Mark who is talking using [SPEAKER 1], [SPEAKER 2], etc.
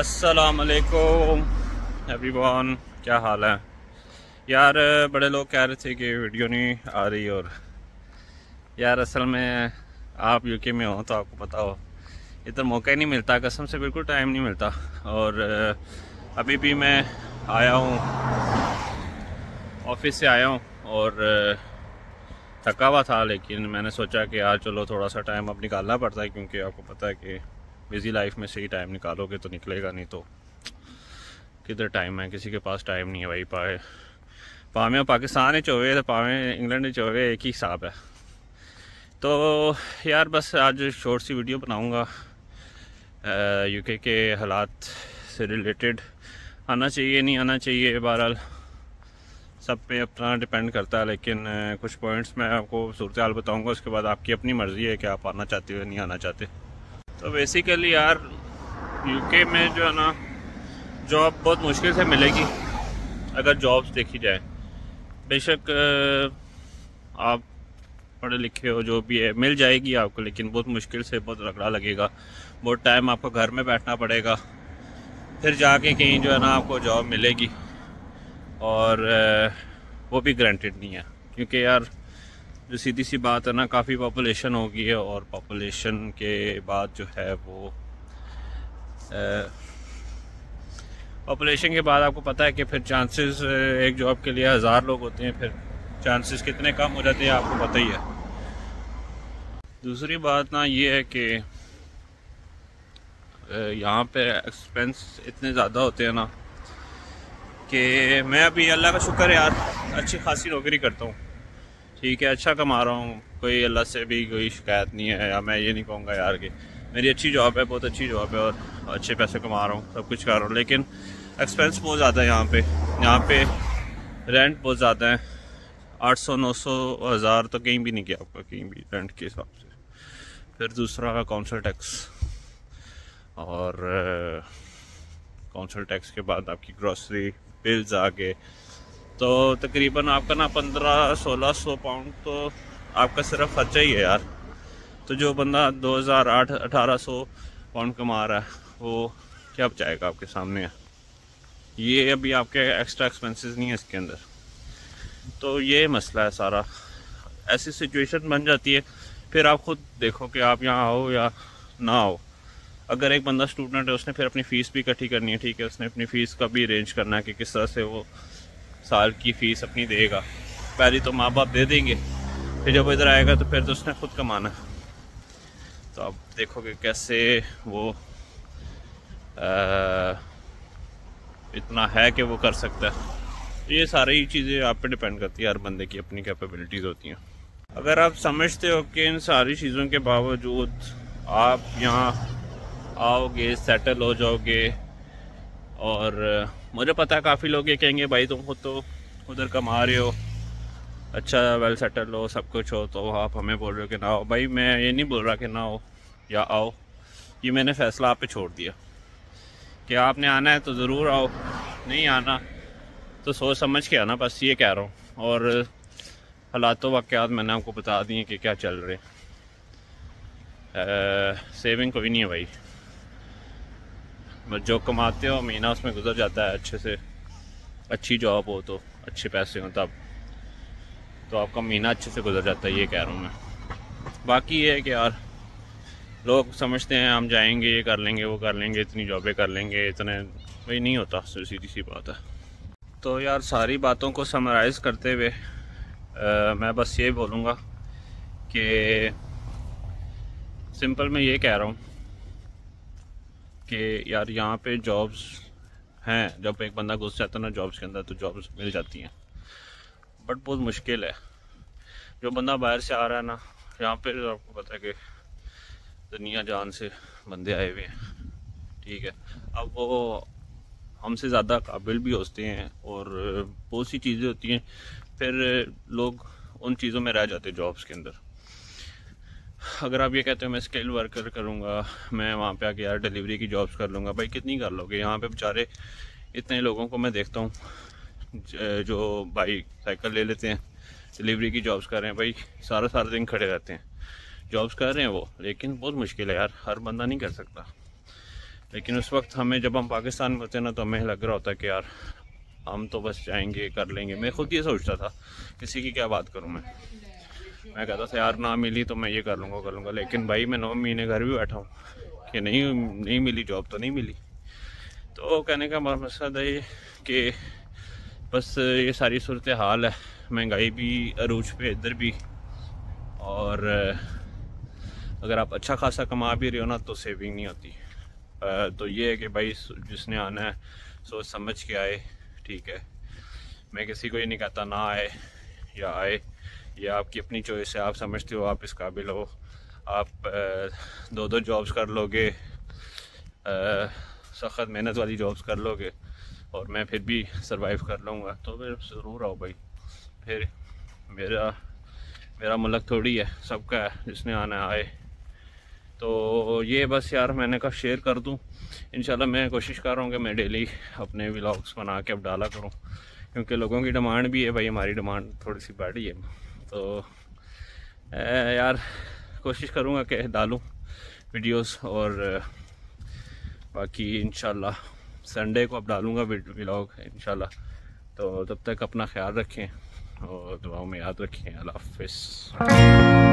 [SPEAKER 1] अस्सलामुअलैकुम एवरीवन, क्या हाल है यार। बड़े लोग कह रहे थे कि वीडियो नहीं आ रही, और यार असल में आप यूके में हो तो आपको पता हो इधर मौका ही नहीं मिलता, कसम से बिल्कुल टाइम नहीं मिलता। और अभी भी मैं आया हूँ, ऑफिस से आया हूँ और थका हुआ था, लेकिन मैंने सोचा कि यार चलो थोड़ा सा टाइम अब निकालना पड़ता है, क्योंकि आपको पता है कि बिज़ी लाइफ में सही टाइम निकालोगे तो निकलेगा, नहीं तो किधर टाइम है, किसी के पास टाइम नहीं है भाई। पावे पाकिस्तान होवे तो पावे इंग्लैंड होवे, एक ही हिसाब है। तो यार बस आज शॉर्ट सी वीडियो बनाऊंगा यूके के हालात से रिलेटेड। आना चाहिए नहीं आना चाहिए, बहरहाल सब पे अपना डिपेंड करता है, लेकिन कुछ पॉइंट्स मैं आपको सूरत हाल बताऊँगा, उसके बाद आपकी अपनी मर्ज़ी है कि आप आना चाहते हो नहीं आना चाहते। तो बेसिकली यार यूके में जो है ना, जॉब बहुत मुश्किल से मिलेगी अगर जॉब्स देखी जाए। बेशक आप पढ़े लिखे हो, जो भी है मिल जाएगी आपको, लेकिन बहुत मुश्किल से, बहुत रगड़ा लगेगा, बहुत टाइम आपको घर में बैठना पड़ेगा, फिर जाके कहीं जो है ना आपको जॉब मिलेगी, और वो भी गारंटेड नहीं है। क्योंकि यार जो सीधी सी बात है ना, काफ़ी पॉपुलेशन हो गई है, और पॉपुलेशन के बाद जो है वो पॉपुलेशन के बाद आपको पता है कि फिर चांसेस एक जॉब के लिए 1000 लोग होते हैं, फिर चांसेस कितने कम हो जाते हैं आपको पता ही है। दूसरी बात ना ये है कि यहाँ पे एक्सपेंस इतने ज़्यादा होते हैं ना कि मैं अभी अल्लाह का शुक्र है यार अच्छी खासी नौकरी करता हूँ, ठीक है, अच्छा कमा रहा हूँ, कोई अल्लाह से भी कोई शिकायत नहीं है। या मैं ये नहीं कहूँगा यार कि मेरी अच्छी जॉब है, बहुत अच्छी जॉब है और अच्छे पैसे कमा रहा हूँ, सब कुछ कर रहा हूँ, लेकिन एक्सपेंस बहुत ज़्यादा है यहाँ पे रेंट बहुत ज़्यादा है। 800 900 1000 तो कहीं भी नहीं गया आपका, कहीं भी रेंट के हिसाब से। फिर दूसरा काउंसिल टैक्स, और काउंसिल टैक्स के बाद आपकी ग्रॉसरी बिल्स आ गए, तो तकरीबन आपका ना 1500-1600 पाउंड तो आपका सिर्फ खर्चा ही है यार। तो जो बंदा 2008-1800 पाउंड कमा रहा है वो क्या बचाएगा आपके सामने है। ये अभी आपके एक्स्ट्रा एक्सपेंसेस नहीं है इसके अंदर। तो ये मसला है सारा, ऐसी सिचुएशन बन जाती है। फिर आप खुद देखो कि आप यहाँ आओ या ना आओ। अगर एक बंदा स्टूडेंट है, उसने फिर अपनी फ़ीस भी इकट्ठी करनी है, ठीक है, उसने अपनी फ़ीस का भी अरेंज करना है कि किस तरह से वो साल की फ़ीस अपनी देगा। पहले तो माँ बाप दे देंगे, फिर जब इधर आएगा तो फिर तो उसने खुद कमाना है। तो आप देखोगे कैसे वो इतना है कि वो कर सकता है। ये सारी चीज़ें आप पे डिपेंड करती है, हर बंदे की अपनी कैपेबिलिटीज़ होती हैं। अगर आप समझते हो कि इन सारी चीज़ों के बावजूद आप यहाँ आओगे, सेटल हो जाओगे, और मुझे पता है काफ़ी लोग ये कहेंगे भाई तुम खुद तो उधर कमा रहे हो, अच्छा वेल सेटल हो, सब कुछ हो, तो आप हमें बोल रहे हो कि ना आओ। भाई मैं ये नहीं बोल रहा कि ना हो या आओ, ये मैंने फ़ैसला आप पे छोड़ दिया कि आपने आना है तो ज़रूर आओ, नहीं आना तो सोच समझ के आना, बस ये कह रहा हूँ। और हालात वाक़यात मैंने आपको बता दिए कि क्या चल रहे। सेविंग कोई नहीं है भाई, जो कमाते हो महीना उसमें गुजर जाता है अच्छे से। अच्छी जॉब हो तो अच्छे पैसे हो तब तो आपका महीना अच्छे से गुजर जाता है, ये कह रहा हूँ मैं। बाकी ये है कि यार लोग समझते हैं हम जाएंगे, ये कर लेंगे, वो कर लेंगे, इतनी जॉबें कर लेंगे, इतने, भाई नहीं होता, सीधी सी बात है। तो यार सारी बातों को समराइज़ करते हुए मैं बस ये बोलूँगा कि सिंपल मैं ये कह रहा हूँ कि यार यहाँ पे जॉब्स हैं, जब एक बंदा घुस जाता है ना जॉब्स के अंदर तो जॉब्स मिल जाती हैं, बट बहुत मुश्किल है। जो बंदा बाहर से आ रहा है ना, यहाँ पे आपको पता है कि दुनिया जान से बंदे आए हुए हैं, ठीक है, अब वो हमसे ज़्यादा काबिल भी होते हैं और बहुत सी चीज़ें होती हैं, फिर लोग उन चीज़ों में रह जाते हैं जॉब्स के अंदर। अगर आप ये कहते हो मैं स्किल वर्कर करूँगा, मैं वहाँ पे आके यार डिलीवरी की जॉब्स कर लूँगा, भाई कितनी कर लोगे। यहाँ पे बेचारे इतने लोगों को मैं देखता हूँ जो बाइक साइकिल ले लेते हैं, डिलीवरी की जॉब्स कर रहे हैं, भाई सारा सारा दिन खड़े रहते हैं, जॉब्स कर रहे हैं वो, लेकिन बहुत मुश्किल है यार, हर बंदा नहीं कर सकता। लेकिन उस वक्त हमें, जब हम पाकिस्तान में होते ना, तो हमें लग रहा होता कि यार हम तो बस जाएंगे कर लेंगे। मैं खुद ये सोचता था, किसी की क्या बात करूँ मैं कहता था यार ना मिली तो मैं ये कर लूँगा। लेकिन भाई मैं 9 महीने घर भी बैठा हूँ कि नहीं मिली जॉब, तो नहीं मिली। तो कहने का मकसद है कि बस ये सारी सूरत हाल है, महंगाई भी अरूज पे इधर भी, और अगर आप अच्छा खासा कमा भी रहे हो ना तो सेविंग नहीं होती। तो ये है कि भाई जिसने आना है सोच समझ के आए, ठीक है। मैं किसी को ये नहीं कहता ना आए या आए, ये आपकी अपनी चॉइस है। आप समझते हो आप इस काबिल हो, आप 2 जॉब्स कर लोगे, सख्त मेहनत वाली जॉब्स कर लोगे, और मैं फिर भी सरवाइव कर लूँगा, तो फिर ज़रूर आओ भाई। फिर मेरा मुल्क थोड़ी है, सबका है, जिसने आना आए। तो ये बस यार मैंने कहा शेयर कर दूँ। इंशाल्लाह मैं कोशिश कर रहा हूँ कि मैं डेली अपने व्लॉग्स बना के अब डाला करूँ, क्योंकि लोगों की डिमांड भी है भाई, हमारी डिमांड थोड़ी सी बढ़ी है। तो यार कोशिश करूँगा कि डालूँ वीडियोस, और बाकी इंशाल्लाह संडे को अब डालूँगा व्लॉग इंशाल्लाह। तो तब तक अपना ख्याल रखें और दुआओं में याद रखें। अल्लाह हाफ़िज़।